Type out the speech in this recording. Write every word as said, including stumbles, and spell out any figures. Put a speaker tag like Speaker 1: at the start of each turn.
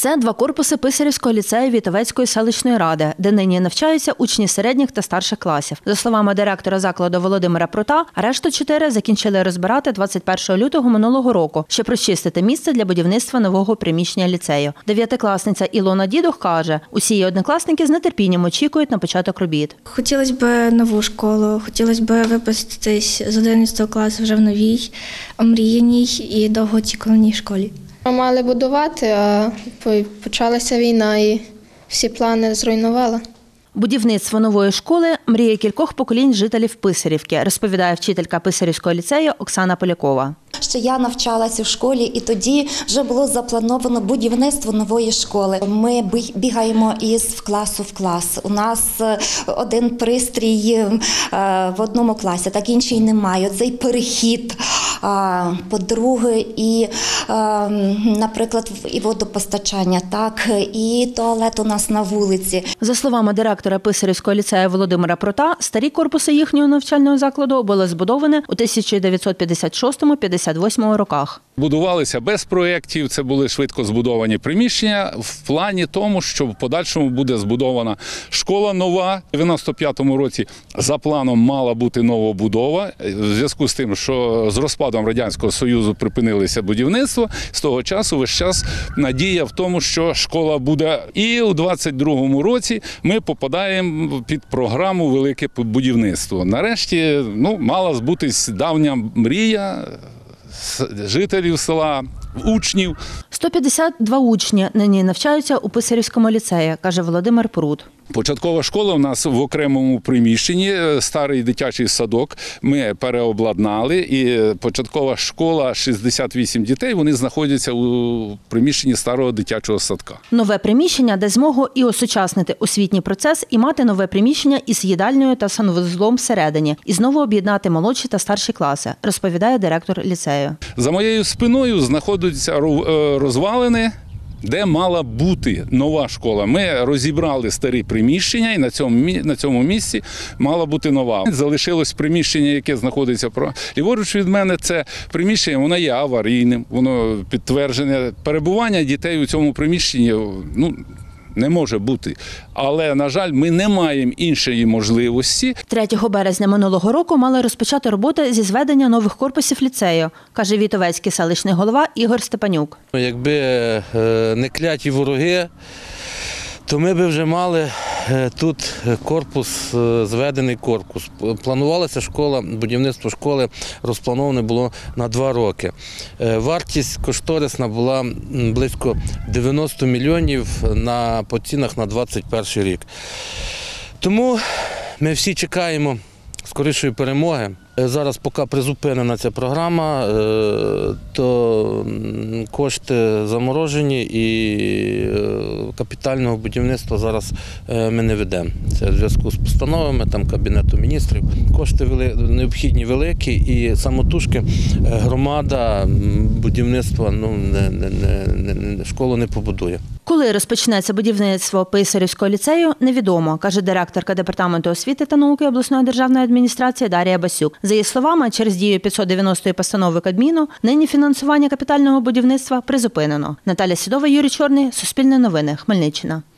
Speaker 1: Це два корпуси Писарівського ліцею Вітовецької селищної ради, де нині навчаються учні середніх та старших класів. За словами директора закладу Володимира Прута, решту чотири закінчили розбирати двадцять першого лютого минулого року, щоб розчистити місце для будівництва нового приміщення ліцею. Дев'ятикласниця Ілона Дідух каже, усі її однокласники з нетерпінням очікують на початок робіт.
Speaker 2: Хотілося б нову школу, хотілося б випуститись з одинадцятого класу вже в новій, омріяній і довгоочікуваній школі.
Speaker 3: Ми мали будувати, а почалася війна і всі плани зруйнувала.
Speaker 1: Будівництво нової школи – мрія кількох поколінь жителів Писарівки, розповідає вчителька Писарівського ліцею Оксана Полякова.
Speaker 4: Ще я навчалася в школі, і тоді вже було заплановано будівництво нової школи. Ми бігаємо із класу в клас. У нас один пристрій в одному класі, так інший немає. Цей перехід, по-друге, і, наприклад, і водопостачання, так, і туалет у нас на вулиці.
Speaker 1: За словами директора Писарівського ліцею Володимира Прута, старі корпуси їхнього навчального закладу були збудовані у тисяча дев'ятсот п'ятдесят шостому - п'ятдесят восьмому роках.
Speaker 5: Будувалися без проєктів, це були швидко збудовані приміщення в плані тому, що в подальшому буде збудована школа нова. У дев'яносто п'ятому році за планом мала бути новобудова. В зв'язку з тим, що з розпадом Радянського Союзу припинилося будівництво, з того часу весь час надія в тому, що школа буде. І у двадцять другому році ми попадаємо під програму «Велике будівництво». Нарешті ну, мала збутись давня мрія жителів села, учнів.
Speaker 1: сто п'ятдесят два учні нині навчаються у Писарівському ліцеї, каже Володимир Прут.
Speaker 5: Початкова школа у нас в окремому приміщенні, старий дитячий садок, ми переобладнали, і початкова школа, шістдесят вісім дітей, вони знаходяться у приміщенні старого дитячого садка.
Speaker 1: Нове приміщення дасть змогу і осучаснити освітній процес, і мати нове приміщення із їдальнею та санвузлом всередині, і знову об'єднати молодші та старші класи, розповідає директор ліцею.
Speaker 5: За моєю спиною знаходяться розвалини, де мала бути нова школа. Ми розібрали старі приміщення, і на цьому, на цьому місці мала бути нова. Залишилось приміщення, яке знаходиться ліворуч від мене. Це приміщення, воно є аварійним, воно підтверджене. Перебування дітей у цьому приміщенні ну, не може бути. Але, на жаль, ми не маємо іншої можливості.
Speaker 1: третього березня минулого року мали розпочати роботи зі зведення нових корпусів ліцею, каже Вітовецький селищний голова Ігор Степанюк.
Speaker 6: Якби не кляті вороги, то ми б вже мали тут корпус, зведений корпус. Планувалася школа, будівництво школи розплановане було на два роки. Вартість кошторисна була близько дев'яносто мільйонів на, по цінах на двадцять перший рік. Тому ми всі чекаємо скорішої перемоги. Зараз, поки призупинена ця програма, то кошти заморожені і капітального будівництва зараз ми не ведемо. Це в зв'язку з постановами там, Кабінету міністрів. Кошти необхідні великі і самотужки громада будівництва ну, не, не, не, школу не побудує.
Speaker 1: Коли розпочнеться будівництво Писарівського ліцею, невідомо, каже директорка Департаменту освіти та науки обласної державної адміністрації Дар'я Басюк. За її словами, через дію п'ятсот дев'яностої постанови Кабміну нині фінансування капітального будівництва призупинено. Наталя Сідова, Юрій Чорний, Суспільне новини, Хмельниччина.